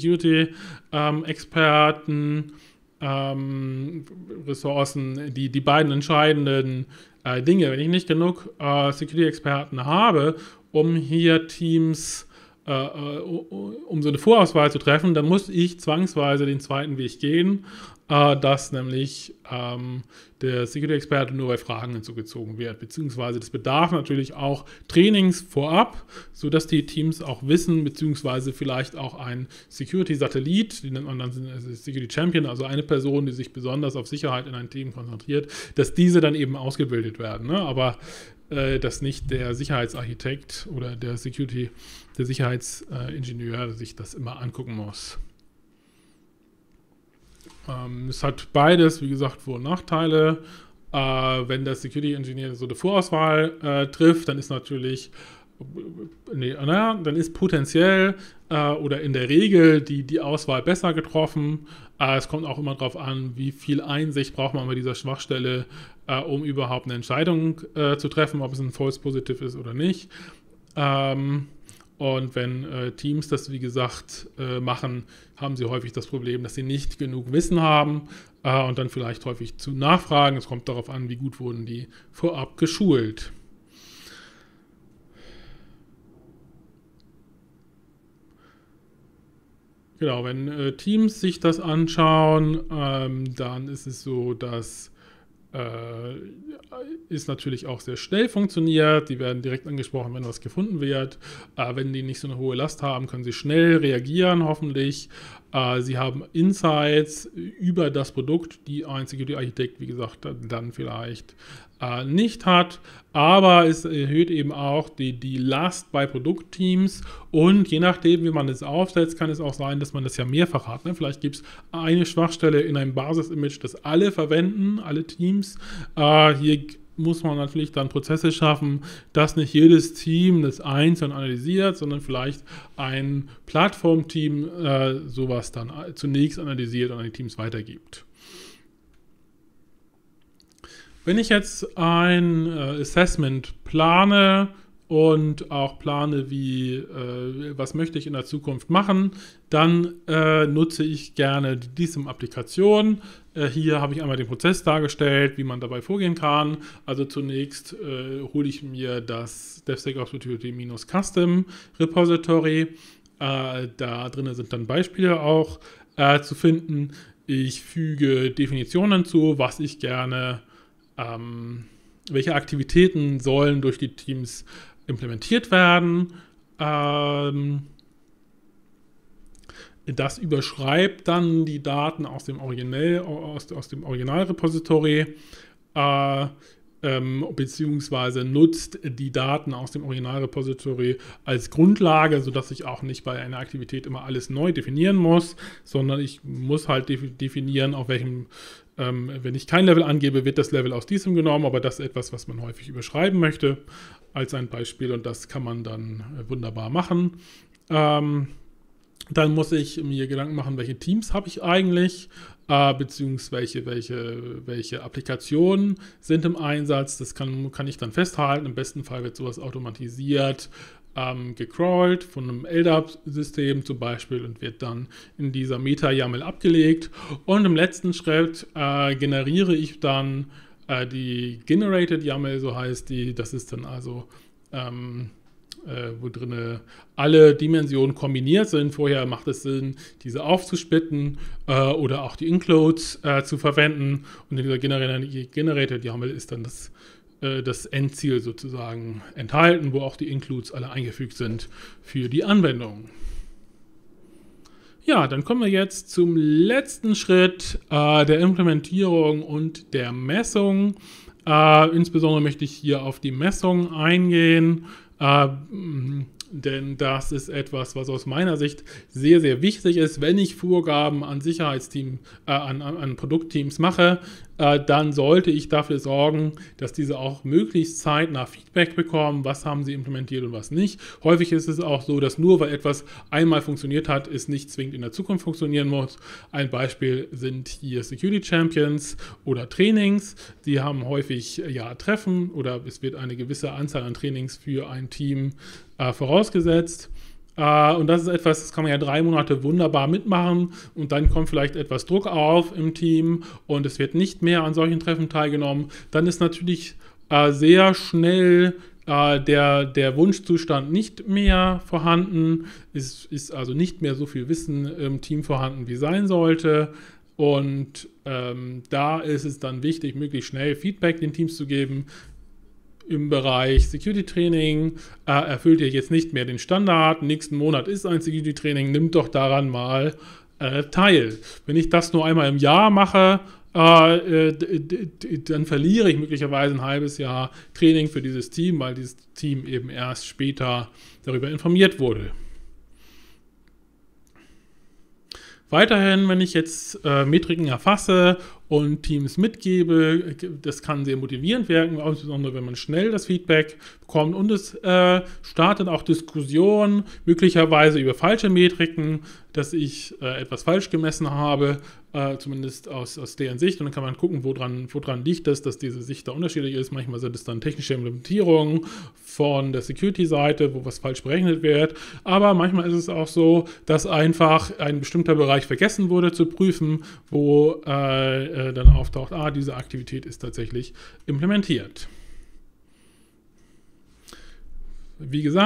Security-Experten, ähm, Ressourcen, die, die beiden entscheidenden äh, Dinge. Wenn ich nicht genug äh, Security-Experten habe, um hier Teams, äh, um so eine Vorauswahl zu treffen, dann muss ich zwangsweise den zweiten Weg gehen, äh, dass nämlich ähm, der Security-Experte nur bei Fragen hinzugezogen wird, beziehungsweise das bedarf natürlich auch Trainings vorab, sodass die Teams auch wissen, beziehungsweise vielleicht auch ein Security-Satellit, die nennt man dann Security-Champion, also eine Person, die sich besonders auf Sicherheit in ein Team konzentriert, dass diese dann eben ausgebildet werden, ne? Aber äh, dass nicht der Sicherheitsarchitekt oder der Security, der Sicherheitsingenieur sich das immer angucken muss. Ähm, es hat beides, wie gesagt, Vor- und Nachteile. Äh, wenn der Security-Ingenieur so eine Vorauswahl äh, trifft, dann ist natürlich, nee, na, dann ist potenziell äh, oder in der Regel die, die Auswahl besser getroffen. Äh, es kommt auch immer darauf an, wie viel Einsicht braucht man bei dieser Schwachstelle, äh, um überhaupt eine Entscheidung äh, zu treffen, ob es ein False Positive ist oder nicht. Ähm, Und wenn äh, Teams das, wie gesagt, äh, machen, haben sie häufig das Problem, dass sie nicht genug Wissen haben äh, und dann vielleicht häufig zu nachfragen. Es kommt darauf an, wie gut wurden die vorab geschult. Genau, wenn äh, Teams sich das anschauen, ähm, dann ist es so, dass äh, ist natürlich auch sehr schnell funktioniert. Die werden direkt angesprochen, wenn was gefunden wird. Äh, wenn die nicht so eine hohe Last haben, können sie schnell reagieren, hoffentlich. Äh, sie haben Insights über das Produkt, die ein Security-Architekt, wie gesagt, dann vielleicht äh, nicht hat. Aber es erhöht eben auch die, die Last bei Produktteams. Und je nachdem, wie man es aufsetzt, kann es auch sein, dass man das ja mehrfach hat. Ne? Vielleicht gibt es eine Schwachstelle in einem Basis-Image, das alle verwenden, alle Teams. Äh, hier muss man natürlich dann Prozesse schaffen, dass nicht jedes Team das einzeln analysiert, sondern vielleicht ein Plattformteam äh, sowas dann zunächst analysiert und an die Teams weitergibt. Wenn ich jetzt ein äh, Assessment plane und auch plane, wie, äh, was möchte ich in der Zukunft machen, dann äh, nutze ich gerne die D I S M-Applikation. Äh, hier habe ich einmal den Prozess dargestellt, wie man dabei vorgehen kann. Also zunächst äh, hole ich mir das DevSecOps Security-Custom Repository. Äh, da drin sind dann Beispiele auch äh, zu finden. Ich füge Definitionen zu, was ich gerne Ähm, welche Aktivitäten sollen durch die Teams implementiert werden. Ähm, das überschreibt dann die Daten aus dem Original, aus, aus dem Originalrepository, äh, ähm, beziehungsweise nutzt die Daten aus dem Originalrepository als Grundlage, sodass ich auch nicht bei einer Aktivität immer alles neu definieren muss, sondern ich muss halt definieren, auf welchem Ähm, wenn ich kein Level angebe, wird das Level aus diesem genommen, aber das ist etwas, was man häufig überschreiben möchte, als ein Beispiel, und das kann man dann äh, wunderbar machen. Ähm, dann muss ich mir Gedanken machen, welche Teams habe ich eigentlich, äh, beziehungsweise welche, welche Applikationen sind im Einsatz. Das kann, kann ich dann festhalten. Im besten Fall wird sowas automatisiert Ähm, gecrawlt von einem L D A P-System zum Beispiel und wird dann in dieser Meta-YAML abgelegt. Und im letzten Schritt äh, generiere ich dann äh, die Generated YAML, so heißt die. Das ist dann also, ähm, äh, wo drin alle Dimensionen kombiniert sind. Vorher macht es Sinn, diese aufzusplitten äh, oder auch die Includes äh, zu verwenden. Und in dieser Generated YAML ist dann das das Endziel sozusagen enthalten, wo auch die Includes alle eingefügt sind für die Anwendung. Ja, dann kommen wir jetzt zum letzten Schritt äh, der Implementierung und der Messung. Äh, insbesondere möchte ich hier auf die Messung eingehen, äh, denn das ist etwas, was aus meiner Sicht sehr, sehr wichtig ist. Wenn ich Vorgaben an Sicherheitsteams, äh, an, an Produktteams mache, äh, dann sollte ich dafür sorgen, dass diese auch möglichst zeitnah Feedback bekommen, was haben sie implementiert und was nicht. Häufig ist es auch so, dass nur weil etwas einmal funktioniert hat, es nicht zwingend in der Zukunft funktionieren muss. Ein Beispiel sind hier Security Champions oder Trainings. Die haben häufig ja Treffen oder es wird eine gewisse Anzahl an Trainings für ein Team äh, vorausgesetzt. Uh, und das ist etwas, das kann man ja drei Monate wunderbar mitmachen und dann kommt vielleicht etwas Druck auf im Team und es wird nicht mehr an solchen Treffen teilgenommen. Dann ist natürlich uh, sehr schnell uh, der, der Wunschzustand nicht mehr vorhanden. Es ist also nicht mehr so viel Wissen im Team vorhanden, wie sein sollte. Und ähm, da ist es dann wichtig, möglichst schnell Feedback den Teams zu geben. Im Bereich Security-Training äh, erfüllt ihr jetzt nicht mehr den Standard. Nächsten Monat ist ein Security-Training, nimmt doch daran mal äh, teil. Wenn ich das nur einmal im Jahr mache, äh, dann verliere ich möglicherweise ein halbes Jahr Training für dieses Team, weil dieses Team eben erst später darüber informiert wurde. Weiterhin, wenn ich jetzt äh, Metriken erfasse und Teams mitgebe, das kann sehr motivierend wirken, insbesondere wenn man schnell das Feedback bekommt und es äh, startet auch Diskussionen, möglicherweise über falsche Metriken, dass ich äh, etwas falsch gemessen habe, äh, zumindest aus, aus deren Sicht, und dann kann man gucken, woran, woran liegt das, dass diese Sicht da unterschiedlich ist. Manchmal sind es dann technische Implementierungen von der Security-Seite, wo was falsch berechnet wird, aber manchmal ist es auch so, dass einfach ein bestimmter Bereich vergessen wurde zu prüfen, wo äh, dann auftaucht, ah, diese Aktivität ist tatsächlich implementiert. Wie gesagt,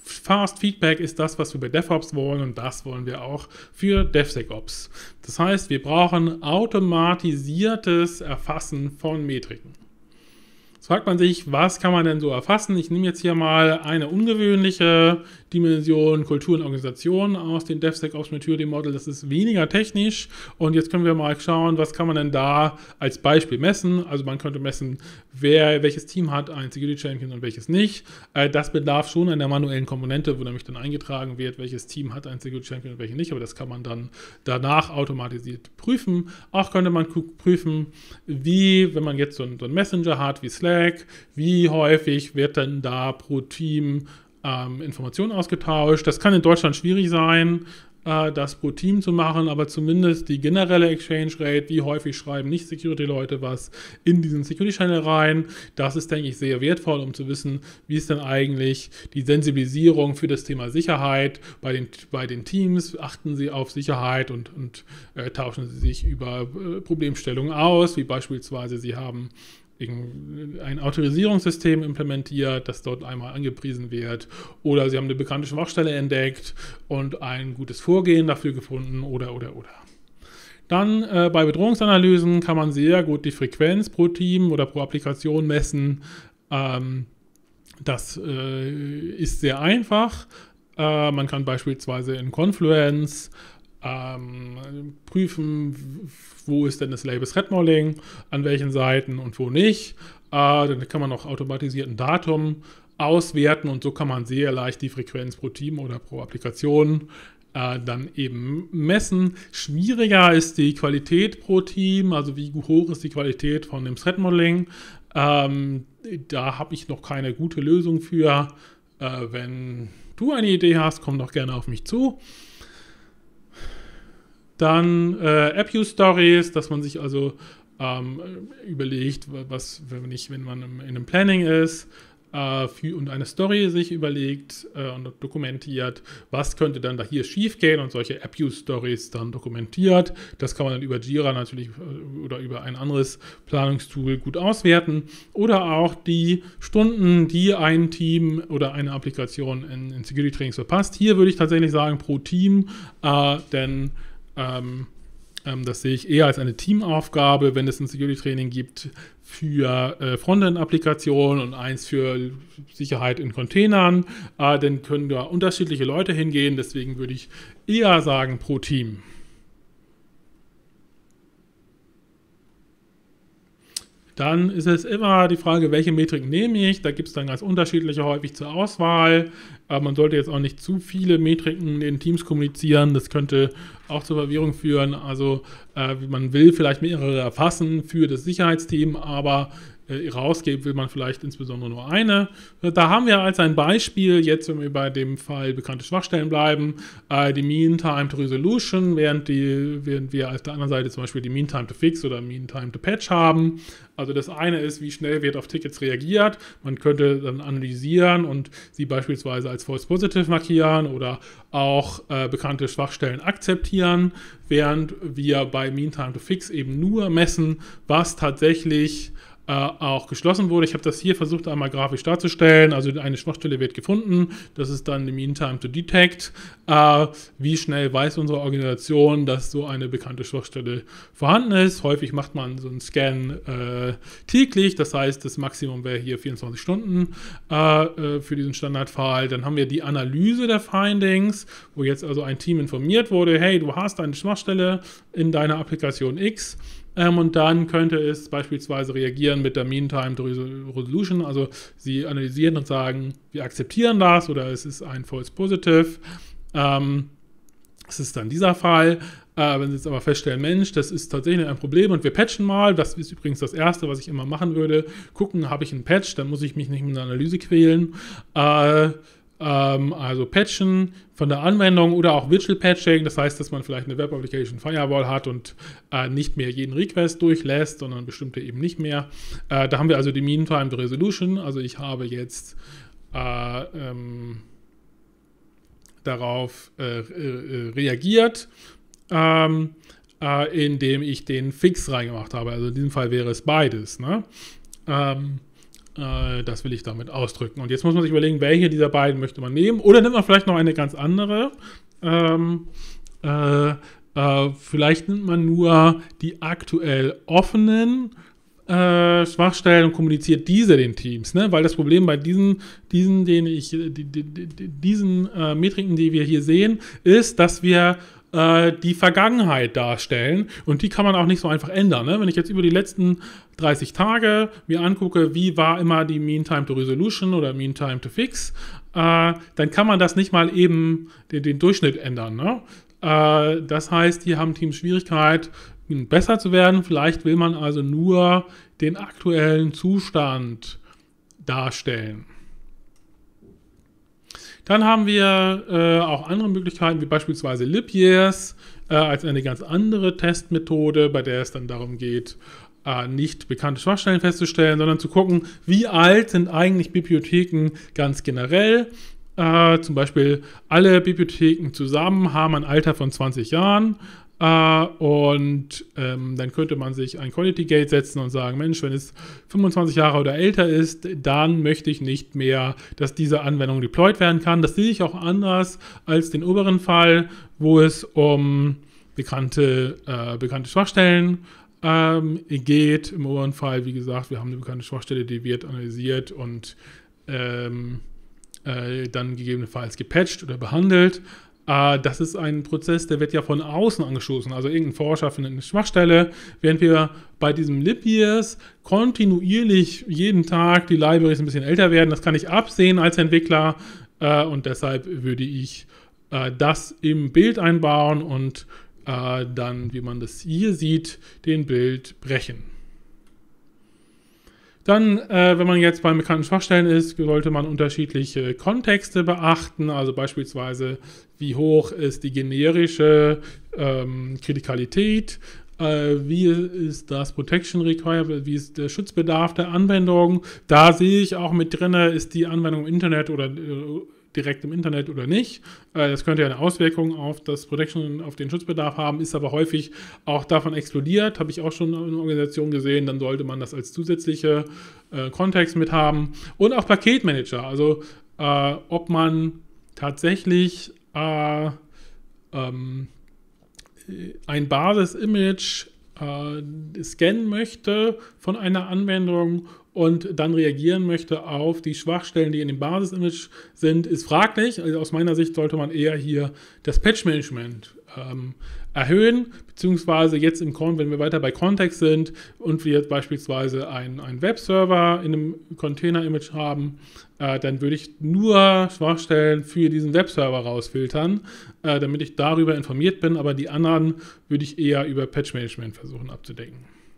Fast Feedback ist das, was wir bei DevOps wollen und das wollen wir auch für DevSecOps. Das heißt, wir brauchen automatisiertes Erfassen von Metriken. Jetzt fragt man sich, was kann man denn so erfassen? Ich nehme jetzt hier mal eine ungewöhnliche Dimension Kultur und Organisation aus dem DevSecOps Maturity Model. Das ist weniger technisch und jetzt können wir mal schauen, was kann man denn da als Beispiel messen. Also man könnte messen, wer, welches Team hat einen Security Champion und welches nicht. Das bedarf schon einer manuellen Komponente, wo nämlich dann eingetragen wird, welches Team hat einen Security Champion und welches nicht. Aber das kann man dann danach automatisiert prüfen. Auch könnte man prüfen, wie, wenn man jetzt so einen, so einen Messenger hat wie Slack, wie häufig wird denn da pro Team ähm, Informationen ausgetauscht. Das kann in Deutschland schwierig sein, äh, das pro Team zu machen, aber zumindest die generelle Exchange Rate, wie häufig schreiben Nicht-Security-Leute was in diesen Security-Channel rein, das ist, denke ich, sehr wertvoll, um zu wissen, wie ist denn eigentlich die Sensibilisierung für das Thema Sicherheit bei den, bei den Teams, achten sie auf Sicherheit und, und äh, tauschen sie sich über äh, Problemstellungen aus, wie beispielsweise sie haben ein Autorisierungssystem implementiert, das dort einmal angepriesen wird, oder sie haben eine bekannte Schwachstelle entdeckt und ein gutes Vorgehen dafür gefunden, oder, oder, oder. Dann äh, bei Bedrohungsanalysen kann man sehr gut die Frequenz pro Team oder pro Applikation messen. Ähm, das äh, ist sehr einfach. Äh, man kann beispielsweise in Confluence Ähm, prüfen, wo ist denn das Label Threat Modeling, an welchen Seiten und wo nicht. Äh, dann kann man auch automatisiert ein Datum auswerten und so kann man sehr leicht die Frequenz pro Team oder pro Applikation äh, dann eben messen. Schwieriger ist die Qualität pro Team, also wie hoch ist die Qualität von dem Threat Modeling. Ähm, da habe ich noch keine gute Lösung für. Äh, wenn du eine Idee hast, komm doch gerne auf mich zu. Dann äh, App-Use-Stories, dass man sich also ähm, überlegt, was, wenn, ich, wenn man in einem Planning ist äh, für, und eine Story sich überlegt äh, und dokumentiert, was könnte dann da hier schief gehen und solche App-Use-Stories dann dokumentiert. Das kann man dann über Jira natürlich äh, oder über ein anderes Planungstool gut auswerten. Oder auch die Stunden, die ein Team oder eine Applikation in, in Security-Trainings verpasst. Hier würde ich tatsächlich sagen pro Team, äh, denn Ähm, ähm, das sehe ich eher als eine Teamaufgabe, wenn es ein Security-Training gibt für äh, Frontend-Applikationen und eins für Sicherheit in Containern. Äh, dann können da unterschiedliche Leute hingehen, deswegen würde ich eher sagen pro Team. Dann ist es immer die Frage, welche Metriken nehme ich. Da gibt es dann ganz unterschiedliche häufig zur Auswahl. Aber man sollte jetzt auch nicht zu viele Metriken in den Teams kommunizieren. Das könnte auch zur Verwirrung führen. Also äh, man will vielleicht mehrere erfassen für das Sicherheitsteam, aber äh, rausgeben will man vielleicht insbesondere nur eine. Da haben wir als ein Beispiel, jetzt wenn wir bei dem Fall bekannte Schwachstellen bleiben, äh, die Mean Time to Resolution, während, die, während wir auf der anderen Seite zum Beispiel die Mean Time to Fix oder Mean Time to Patch haben. Also das eine ist, wie schnell wird auf Tickets reagiert. Man könnte dann analysieren und sie beispielsweise als False Positive markieren oder auch äh, bekannte Schwachstellen akzeptieren, während wir bei Mean Time to Fix eben nur messen, was tatsächlich Äh, auch geschlossen wurde. Ich habe das hier versucht einmal grafisch darzustellen. Also eine Schwachstelle wird gefunden. Das ist dann die Mean Time to Detect. Äh, wie schnell weiß unsere Organisation, dass so eine bekannte Schwachstelle vorhanden ist? Häufig macht man so einen Scan äh, täglich. Das heißt, das Maximum wäre hier vierundzwanzig Stunden äh, für diesen Standardfall. Dann haben wir die Analyse der Findings, wo jetzt also ein Team informiert wurde, hey, du hast eine Schwachstelle in deiner Applikation X. Ähm, und dann könnte es beispielsweise reagieren mit der Mean Time to Resolution. Also sie analysieren und sagen, wir akzeptieren das oder es ist ein False Positive. Ähm, das ist dann dieser Fall. Äh, wenn sie jetzt aber feststellen, Mensch, das ist tatsächlich ein Problem und wir patchen mal, das ist übrigens das Erste, was ich immer machen würde, gucken, habe ich einen Patch, dann muss ich mich nicht mit einer Analyse quälen. Äh, ähm, also patchen von der Anwendung oder auch Virtual Patching, das heißt, dass man vielleicht eine Web Application Firewall hat und äh, nicht mehr jeden Request durchlässt, sondern bestimmte eben nicht mehr. Äh, da haben wir also die Mean Time to Resolution, also ich habe jetzt äh, ähm, darauf äh, äh, reagiert, ähm, äh, indem ich den Fix reingemacht habe. Also in diesem Fall wäre es beides. Ne? Ähm, Äh, das will ich damit ausdrücken. Und jetzt muss man sich überlegen, welche dieser beiden möchte man nehmen. Oder nimmt man vielleicht noch eine ganz andere. Ähm, äh, äh, vielleicht nimmt man nur die aktuell offenen Äh, Schwachstellen und kommuniziert diese den Teams, ne? Weil das Problem bei diesen, diesen, den ich, die, die, die, diesen äh, Metriken, die wir hier sehen, ist, dass wir äh, die Vergangenheit darstellen und die kann man auch nicht so einfach ändern. Ne? Wenn ich jetzt über die letzten dreißig Tage mir angucke, wie war immer die Mean Time to Resolution oder Mean Time to Fix, äh, dann kann man das nicht mal eben den, den Durchschnitt ändern. Ne? Äh, das heißt, hier haben Teams Schwierigkeit, besser zu werden. Vielleicht will man also nur den aktuellen Zustand darstellen. Dann haben wir äh, auch andere Möglichkeiten, wie beispielsweise Leap Years, äh, als eine ganz andere Testmethode, bei der es dann darum geht, äh, nicht bekannte Schwachstellen festzustellen, sondern zu gucken, wie alt sind eigentlich Bibliotheken ganz generell. Äh, zum Beispiel alle Bibliotheken zusammen haben ein Alter von zwanzig Jahren. Uh, und ähm, dann könnte man sich ein Quality Gate setzen und sagen, Mensch, wenn es fünfundzwanzig Jahre oder älter ist, dann möchte ich nicht mehr, dass diese Anwendung deployed werden kann. Das sehe ich auch anders als den oberen Fall, wo es um bekannte, äh, bekannte Schwachstellen ähm, geht. Im oberen Fall, wie gesagt, wir haben eine bekannte Schwachstelle, die wird analysiert und ähm, äh, dann gegebenenfalls gepatcht oder behandelt. Uh, das ist ein Prozess, der wird ja von außen angestoßen. Also irgendein Forscher findet eine Schwachstelle, während wir bei diesem Leap Years kontinuierlich jeden Tag die Libraries ein bisschen älter werden. Das kann ich absehen als Entwickler uh, und deshalb würde ich uh, das im Bild einbauen und uh, dann, wie man das hier sieht, den Bild brechen. Dann, äh, wenn man jetzt bei bekannten Schwachstellen ist, sollte man unterschiedliche Kontexte beachten, also beispielsweise, wie hoch ist die generische ähm, Kritikalität, äh, wie ist das Protection Requirement, wie ist der Schutzbedarf der Anwendung. Da sehe ich auch mit drin, ist die Anwendung im Internet oder äh, direkt im Internet oder nicht. Äh, das könnte ja eine Auswirkung auf das Protection, auf den Schutzbedarf haben, ist aber häufig auch davon explodiert, habe ich auch schon in einer Organisation gesehen, dann sollte man das als zusätzliche äh, Kontext mit haben. Und auch Paketmanager, also äh, ob man tatsächlich äh, ähm, ein Basis-Image äh, scannen möchte von einer Anwendung und dann reagieren möchte auf die Schwachstellen, die in dem Basis-Image sind, ist fraglich. Also aus meiner Sicht sollte man eher hier das Patch-Management ähm, erhöhen, beziehungsweise jetzt im Con, wenn wir weiter bei Kontext sind und wir jetzt beispielsweise einen, einen Webserver in einem Container-Image haben, äh, dann würde ich nur Schwachstellen für diesen Webserver rausfiltern, äh, damit ich darüber informiert bin, aber die anderen würde ich eher über Patch-Management versuchen abzudecken.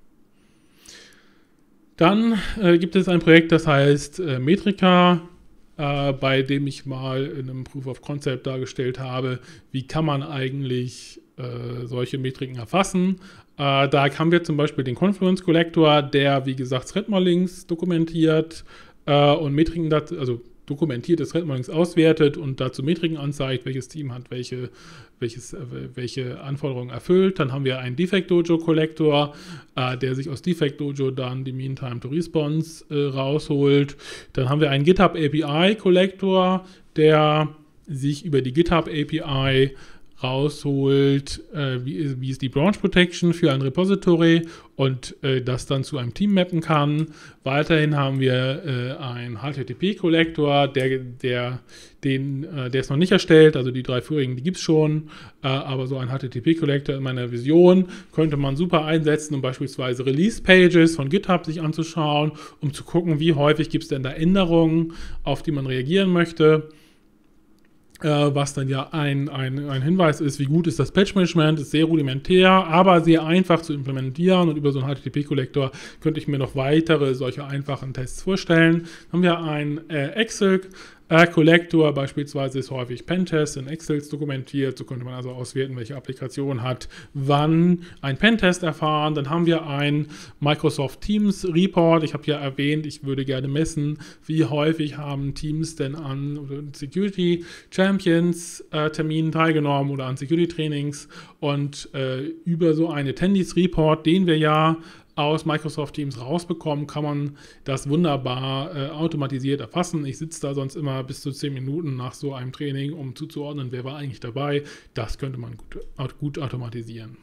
Dann äh, gibt es ein Projekt, das heißt äh, Metrica, äh, bei dem ich mal in einem Proof of Concept dargestellt habe, wie kann man eigentlich äh, solche Metriken erfassen. Äh, da haben wir zum Beispiel den Confluence Collector, der, wie gesagt, Thread-Modelings dokumentiert äh, und Metriken, also dokumentiertes Thread-Modelings auswertet und dazu Metriken anzeigt, welches Team hat welche, welches, äh, welche Anforderungen erfüllt. Dann haben wir einen Defect Dojo Collector, äh, der sich aus Defect Dojo dann die Mean Time to Response äh, rausholt. Dann haben wir einen GitHub A P I Collector, der sich über die GitHub A P I rausholt, äh, wie, wie ist die Branch Protection für ein Repository und äh, das dann zu einem Team mappen kann. Weiterhin haben wir äh, einen H T T P-Kollektor, der, der, den, äh, der ist noch nicht erstellt, also die drei vorigen, die gibt es schon, äh, aber so ein H T T P-Kollektor in meiner Vision könnte man super einsetzen, um beispielsweise Release-Pages von GitHub sich anzuschauen, um zu gucken, wie häufig gibt es denn da Änderungen, auf die man reagieren möchte. Äh, was dann ja ein, ein, ein Hinweis ist, wie gut ist das Patch-Management, ist sehr rudimentär, aber sehr einfach zu implementieren und über so einen H T T P-Kollektor könnte ich mir noch weitere solche einfachen Tests vorstellen. Dann haben wir einen äh, Excel äh, Collector, beispielsweise ist häufig Pentest in Excels dokumentiert, so könnte man also auswerten, welche Applikation hat wann ein Pentest erfahren. Dann haben wir einen Microsoft Teams Report, ich habe ja erwähnt, ich würde gerne messen, wie häufig haben Teams denn an Security Champions äh, Terminen teilgenommen oder an Security Trainings und äh, über so einen Attendees Report, den wir ja aus Microsoft Teams rausbekommen, kann man das wunderbar äh, automatisiert erfassen. Ich sitze da sonst immer bis zu zehn Minuten nach so einem Training, um zuzuordnen, wer war eigentlich dabei. Das könnte man gut, gut automatisieren.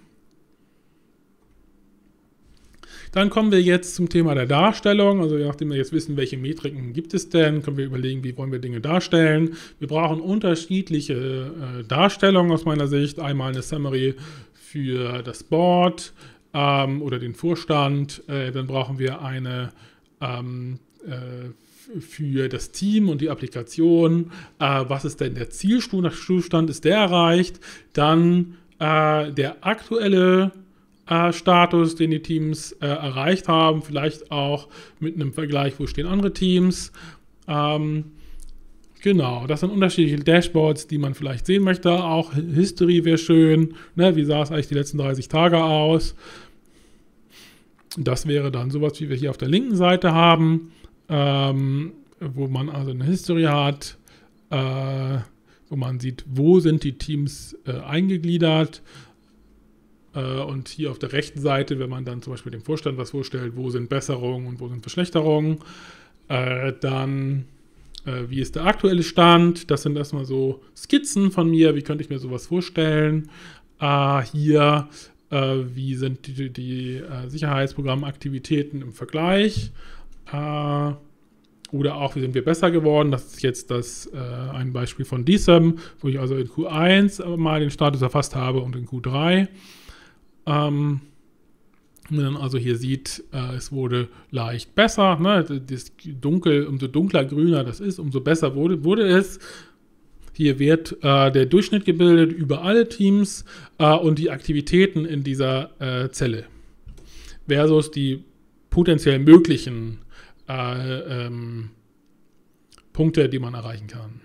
Dann kommen wir jetzt zum Thema der Darstellung. Also nachdem wir jetzt wissen, welche Metriken gibt es denn, können wir überlegen, wie wollen wir Dinge darstellen. Wir brauchen unterschiedliche äh, Darstellungen aus meiner Sicht. Einmal eine Summary für das Board ähm, oder den Vorstand. Äh, dann brauchen wir eine ähm, äh, für das Team und die Applikation. Äh, was ist denn der Zielzustand? Ist der erreicht? Dann äh, der aktuelle Äh, Status, den die Teams äh, erreicht haben, vielleicht auch mit einem Vergleich, wo stehen andere Teams. Ähm, genau, das sind unterschiedliche Dashboards, die man vielleicht sehen möchte. Auch History wäre schön. Ne? Wie sah es eigentlich die letzten dreißig Tage aus? Das wäre dann sowas, wie wir hier auf der linken Seite haben, ähm, wo man also eine History hat, äh, wo man sieht, wo sind die Teams äh, eingegliedert. Und hier auf der rechten Seite, wenn man dann zum Beispiel dem Vorstand was vorstellt, wo sind Besserungen und wo sind Verschlechterungen, äh, dann äh, wie ist der aktuelle Stand, das sind erstmal so Skizzen von mir, wie könnte ich mir sowas vorstellen. Äh, hier, äh, wie sind die, die äh, Sicherheitsprogrammaktivitäten im Vergleich, äh, oder auch, wie sind wir besser geworden. Das ist jetzt das, äh, ein Beispiel von D S E M, wo ich also in Q eins mal den Status erfasst habe und in Q drei. Ähm, wenn man also hier sieht, äh, es wurde leicht besser, ne? Das Dunkel, umso dunkler grüner das ist, umso besser wurde, wurde es. Hier wird äh, der Durchschnitt gebildet über alle Teams äh, und die Aktivitäten in dieser äh, Zelle versus die potenziell möglichen äh, ähm, Punkte, die man erreichen kann.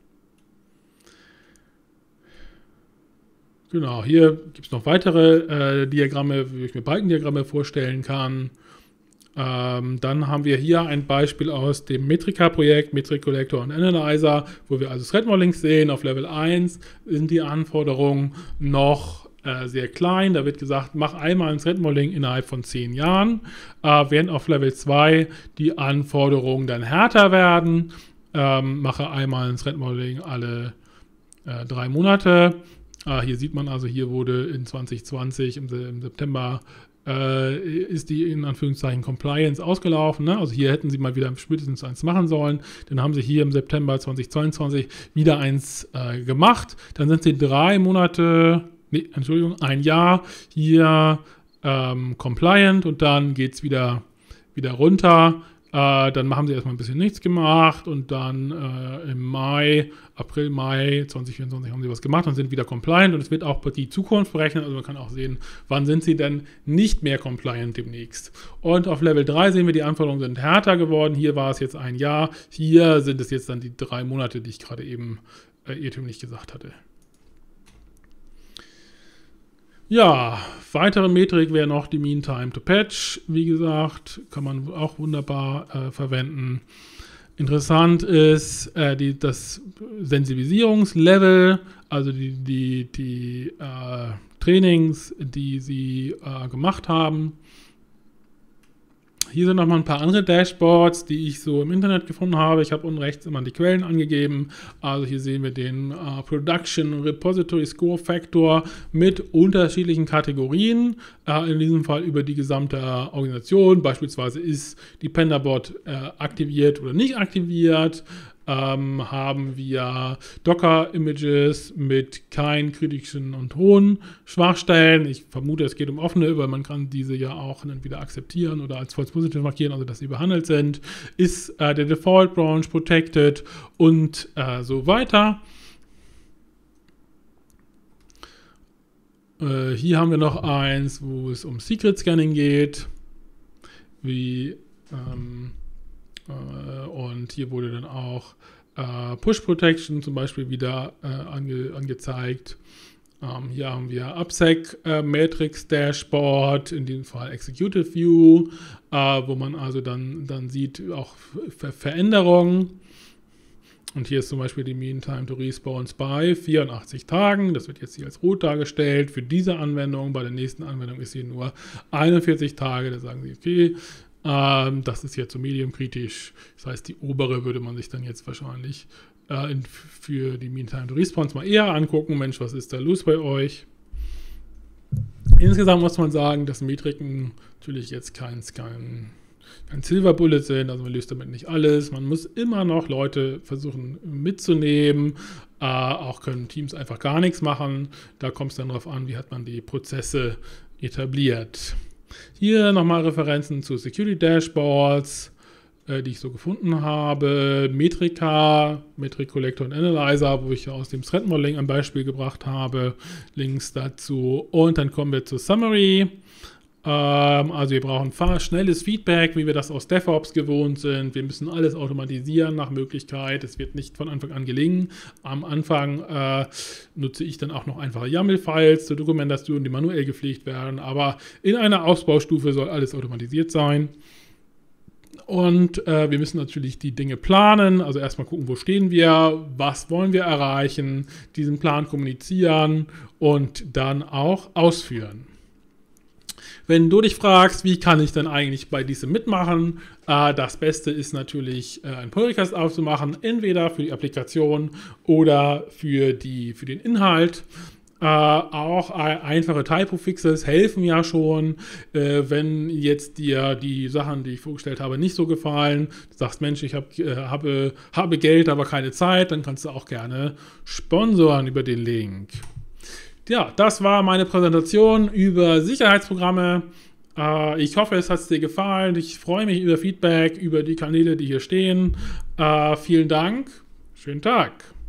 Genau, hier gibt es noch weitere äh, Diagramme, wie ich mir Balkendiagramme vorstellen kann. Ähm, dann haben wir hier ein Beispiel aus dem Metrika-Projekt, Metric Collector und Analyzer, wo wir also Threat Modeling sehen. Auf Level eins sind die Anforderungen noch äh, sehr klein. Da wird gesagt, mach einmal ein Threat Modeling innerhalb von zehn Jahren, äh, während auf Level zwei die Anforderungen dann härter werden. Ähm, mache einmal ein Threat Modeling alle äh, drei Monate. Ah, hier sieht man also, hier wurde in zwanzig zwanzig im, im September äh, ist die in Anführungszeichen Compliance ausgelaufen. Ne? Also hier hätten sie mal wieder spätestens eins machen sollen. Dann haben sie hier im September zweitausendzweiundzwanzig wieder eins äh, gemacht. Dann sind sie drei Monate, nee, Entschuldigung, ein Jahr hier ähm, compliant und dann geht es wieder, wieder runter. Äh, dann haben sie erstmal ein bisschen nichts gemacht und dann äh, im Mai, April, Mai zwanzig vierundzwanzig haben sie was gemacht und sind wieder compliant und es wird auch die Zukunft berechnet, also man kann auch sehen, wann sind sie denn nicht mehr compliant demnächst. Und auf Level drei sehen wir, die Anforderungen sind härter geworden, hier war es jetzt ein Jahr, hier sind es jetzt dann die drei Monate, die ich gerade eben äh, irrtümlich gesagt hatte. Ja, weitere Metrik wäre noch die Mean Time to Patch. Wie gesagt, kann man auch wunderbar äh, verwenden. Interessant ist äh, die, das Sensibilisierungslevel, also die, die, die äh, Trainings, die sie äh, gemacht haben. Hier sind nochmal ein paar andere Dashboards, die ich so im Internet gefunden habe. Ich habe unten rechts immer die Quellen angegeben. Also hier sehen wir den uh, Production Repository Score Factor mit unterschiedlichen Kategorien. Uh, in diesem Fall über die gesamte Organisation. Beispielsweise ist die PandaBot uh, aktiviert oder nicht aktiviert. Ähm, haben wir Docker-Images mit keinen kritischen und hohen Schwachstellen. Ich vermute, es geht um offene, weil man kann diese ja auch dann wieder akzeptieren oder als false positive markieren, also dass sie behandelt sind. Ist äh, der Default Branch protected und äh, so weiter. Äh, hier haben wir noch eins, wo es um Secret Scanning geht, wie ähm, und hier wurde dann auch äh, Push Protection zum Beispiel wieder äh, ange, angezeigt. Ähm, hier haben wir AppSec äh, Matrix Dashboard, in diesem Fall Executive View, äh, wo man also dann, dann sieht auch Ver Veränderungen. Und hier ist zum Beispiel die Mean Time to Response bei vierundachtzig Tagen. Das wird jetzt hier als rot dargestellt für diese Anwendung. Bei der nächsten Anwendung ist sie nur einundvierzig Tage. Da sagen sie, okay, ähm, das ist jetzt so medium-kritisch. Das heißt, die obere würde man sich dann jetzt wahrscheinlich äh, in, für die Mean Time to Response mal eher angucken. Mensch, was ist da los bei euch? Insgesamt muss man sagen, dass Metriken natürlich jetzt kein, kein Kein Silver Bullet sind, also man löst damit nicht alles. Man muss immer noch Leute versuchen mitzunehmen. Äh, auch können Teams einfach gar nichts machen. Da kommt es dann darauf an, wie hat man die Prozesse etabliert. Hier nochmal Referenzen zu Security Dashboards, äh, die ich so gefunden habe. Metrika, Metric Collector und Analyzer, wo ich aus dem Threat Modeling ein Beispiel gebracht habe. Links dazu. Und dann kommen wir zur Summary. Also wir brauchen schnelles Feedback, wie wir das aus DevOps gewohnt sind. Wir müssen alles automatisieren nach Möglichkeit. Es wird nicht von Anfang an gelingen. Am Anfang äh, nutze ich dann auch noch einfache YAML-Files zur Dokumentation, die manuell gepflegt werden. Aber in einer Ausbaustufe soll alles automatisiert sein. Und äh, wir müssen natürlich die Dinge planen. Also erstmal gucken, wo stehen wir, was wollen wir erreichen, diesen Plan kommunizieren und dann auch ausführen. Wenn du dich fragst, wie kann ich denn eigentlich bei diesem mitmachen, äh, das Beste ist natürlich, äh, einen Pull-Request aufzumachen, entweder für die Applikation oder für, die, für den Inhalt. Äh, auch äh, einfache Typo-Fixes helfen ja schon, äh, wenn jetzt dir die Sachen, die ich vorgestellt habe, nicht so gefallen. Du sagst, Mensch, ich hab, äh, habe, habe Geld, aber keine Zeit, dann kannst du auch gerne sponsoren über den Link. Ja, das war meine Präsentation über Sicherheitsprogramme. Äh, ich hoffe, es hat dir gefallen. Ich freue mich über Feedback, über die Kanäle, die hier stehen. Äh, vielen Dank. Schönen Tag.